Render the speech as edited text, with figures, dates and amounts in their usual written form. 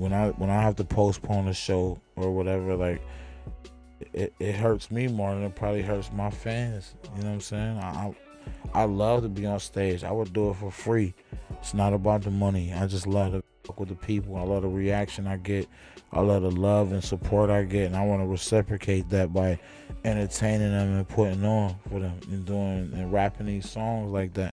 when I have to postpone a show or whatever, like it hurts me more than it probably hurts my fans. You know what I'm saying? I love to be on stage. I would do it for free. It's not about the money. I just love to fuck with the people. I love the reaction I get. I love the love and support I get, and I want to reciprocate that by entertaining them and putting on for them and doing and rapping these songs like that.